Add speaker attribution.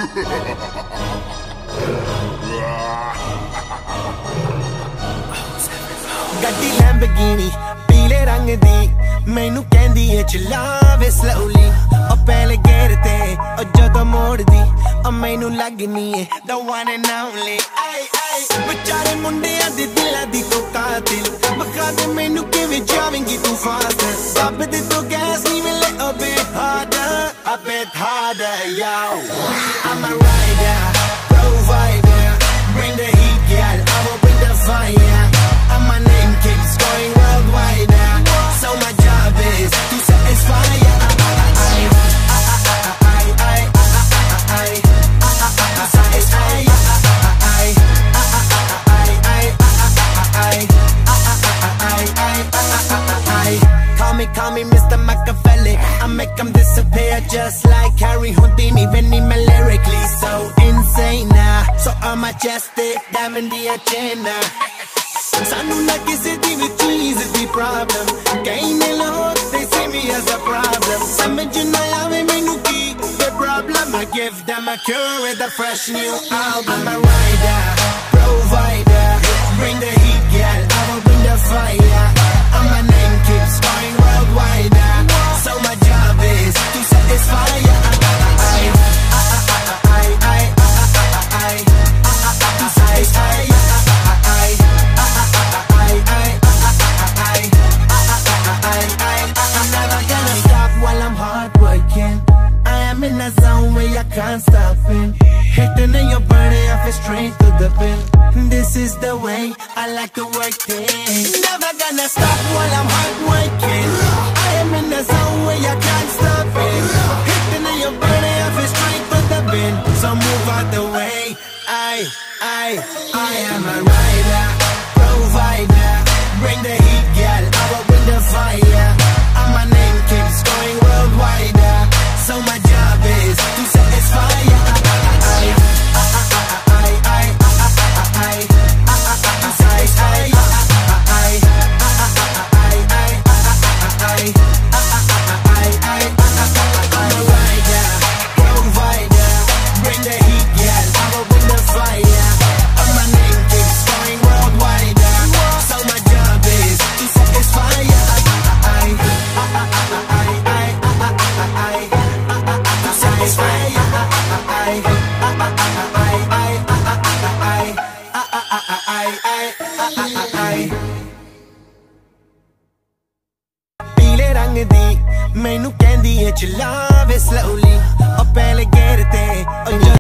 Speaker 1: ਗੱਡੀ ਲੈਂਬਰਗਿਨੀ ਪੀਲੇ ਰੰਗ ਦੀ ਮੈਨੂੰ ਕਹਿੰਦੀ ਏ ਚਲਾਵੇ ਸਲੋਲੀ ਉਹ ਪਹਿਲੇ ਗੇਰ ਤੇ ਉਹ ਜਦੋਂ ਮੋੜਦੀ ਉਹ ਮੈਨੂੰ ਲੱਗਨੀ ਏ the one and only ਵਿਚਾਰੇ ਮੁੰਡਿਆਂ ਦੇ ਦਿਲਾਂ ਦੀ ਤੂੰ ਕਾਤਿਲ ਮਖਾ ਦੇ ਮੈਨੂੰ ਕਿਵੇਂ ਜਾਵੇਂਗੀ ਤੂੰ ਫਾਸਟ ਦੱਬ ਦੇ ਤੂੰ ਗੈਸ ਨਹੀਂ ਮਿਲੇ a bit harder yo I'm a rider provider bring the heat girl I will bring the fire and my name keeps going worldwide so my job is to satisfy Call me Mr. Machiavelli I make them disappear just like Harry Houdini Vinny me lyrically so insane so I'm majestic diamond the agenda Sanu na kisi di vi cheese di problem Kain log they see me as a problem Samajh na aave mainu ki the problem I give them a cure with a fresh new album I'm a rider provider bring the heat girl I will bring the fire and my name keeps going worldwide so my job is to satisfy I'm never gonna stop while I'm hard working I am in a zone where I can't stop in hitting in your body I feel straight to the pin this is the way I like to work things never gonna stop while I'm hard working I am in a zone where I can't stop it hitting in your body I feel straight to the pin so move out the way I am a rider provider bring the heat girl I will bring the fire and my name keeps going worldwide so my job is to satisfy ਪੀਲੇ ਰੰਗ ਦੀ ਮੈਨੂੰ ਕਹਿੰਦੀ ਏ ਚਲਾਵੇ slowly ਉਹ